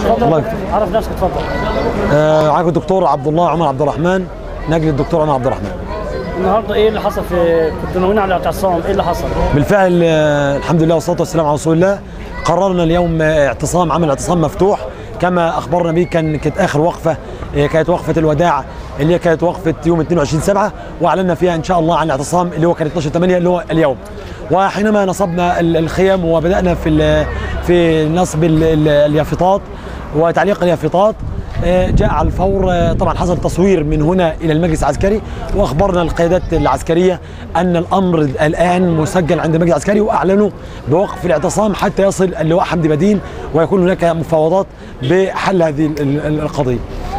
اتفضل عرف نفسك اتفضل. معاكم الدكتور عبد الله عمر عبد الرحمن، نجل الدكتور عمر عبد الرحمن. النهارده ايه اللي حصل كنتوا ناويين على اعتصام، ايه اللي حصل؟ بالفعل الحمد لله والصلاه والسلام على رسول الله. قررنا اليوم عمل اعتصام مفتوح كما اخبرنا به. كانت اخر وقفه كانت وقفه الوداع اللي هي كانت وقفه يوم 22/7، واعلنا فيها ان شاء الله عن الاعتصام اللي هو كان 12/8 اللي هو اليوم. وحينما نصبنا الخيم وبدانا في نصب اليافطات وتعليق اليافطات، جاء على الفور طبعا حصل تصوير من هنا الى المجلس العسكري، واخبرنا القيادات العسكريه ان الامر الان مسجل عند المجلس العسكري، واعلنوا بوقف الاعتصام حتى يصل اللواء حمدي بدين ويكون هناك مفاوضات بحل هذه القضيه.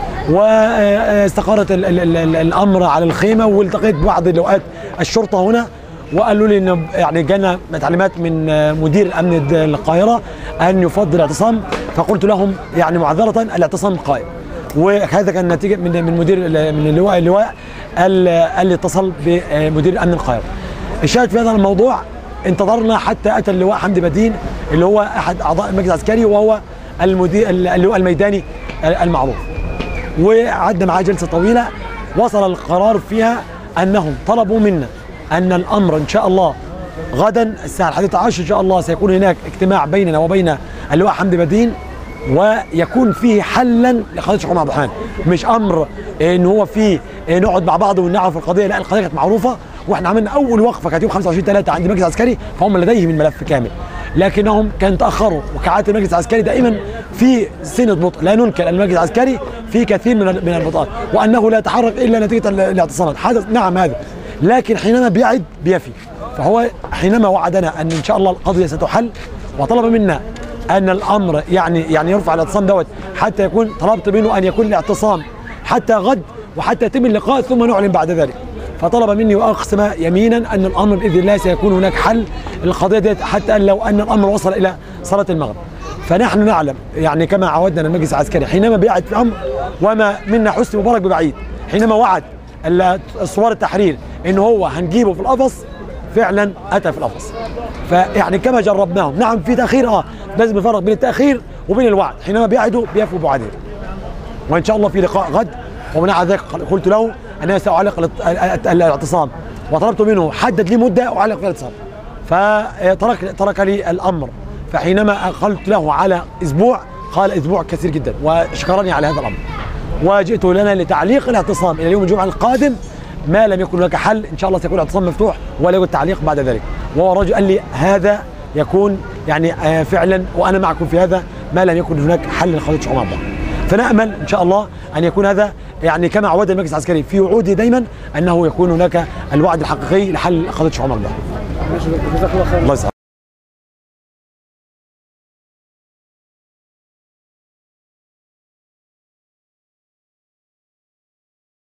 واستقرت الامر على الخيمه، والتقيت ببعض لواءات الشرطه هنا وقالوا لي ان يعني جانا تعليمات من مدير امن القاهره ان يفضل الاعتصام، فقلت لهم يعني معذره الاعتصام قائم. وهذا كان نتيجه من مدير من اللواء قال لي اتصل بمدير امن القاهره. الشاهد في هذا الموضوع انتظرنا حتى اتى اللواء حمدي بدين اللي هو احد اعضاء المجلس العسكري وهو اللواء الميداني المعروف، وقعدنا معاه جلسه طويله. وصل القرار فيها انهم طلبوا منا أن الأمر إن شاء الله غدا الساعة 11 إن شاء الله سيكون هناك اجتماع بيننا وبين اللواء حمدي بدين، ويكون فيه حلا لقضية الشيخ عمر عبد الرحمن. مش أمر إن هو فيه نقعد مع بعض ونعرف القضية، لا، القضية كانت معروفة، وإحنا عملنا أول وقفة كانت يوم 25/3 عند المجلس العسكري، فهم لديهم الملف كامل، لكنهم كانوا تأخروا. وكعادة المجلس العسكري دائما في سنة بطء، لا ننكر المجلس العسكري في كثير من البطء، وأنه لا يتحرك إلا نتيجة الاعتصامات، حدث نعم هذا، لكن حينما بيعد بيفي. فهو حينما وعدنا ان شاء الله القضيه ستحل، وطلب منا ان الامر يعني يرفع الاعتصام دوت حتى يكون، طلبت منه ان يكون الاعتصام حتى غد وحتى يتم اللقاء ثم نعلن بعد ذلك. فطلب مني واقسم يمينا ان الامر باذن الله سيكون هناك حل القضيه ديت، حتى لو ان الامر وصل الى صلاه المغرب. فنحن نعلم يعني كما عودنا المجلس العسكري حينما بيعد في امر، وما منا حسني مبارك ببعيد، حينما وعد صور التحرير ان هو هنجيبه في القفص فعلا اتى في القفص. فيعني كما جربناهم، نعم في تاخير، لازم نفرق بين التاخير وبين الوعد، حينما بيعدوا بيفوا بوعدهم. وان شاء الله في لقاء غد، ومع ذلك قلت له انا ساعلق الاعتصام، وطلبت منه حدد لي مده اعلق فيها الاعتصام، فترك لي الامر. فحينما قلت له على اسبوع قال اسبوع كثير جدا، وشكرني على هذا الامر. وجئت لنا لتعليق الاعتصام الى يوم الجمعه القادم، ما لم يكن هناك حل ان شاء الله سيكون الاعتصام مفتوح ولا يوجد تعليق بعد ذلك. وهو الرجل قال لي هذا يكون يعني فعلا وانا معكم في هذا ما لم يكن هناك حل لقضيه الشيخ عمر عبد الرحمن. فنامل ان شاء الله ان يكون هذا يعني كما عود المجلس العسكري في وعوده دايما انه يكون هناك الوعد الحقيقي لحل قضيه الشيخ عمر عبد الرحمن. جزاك الله خير. الله يسعدك.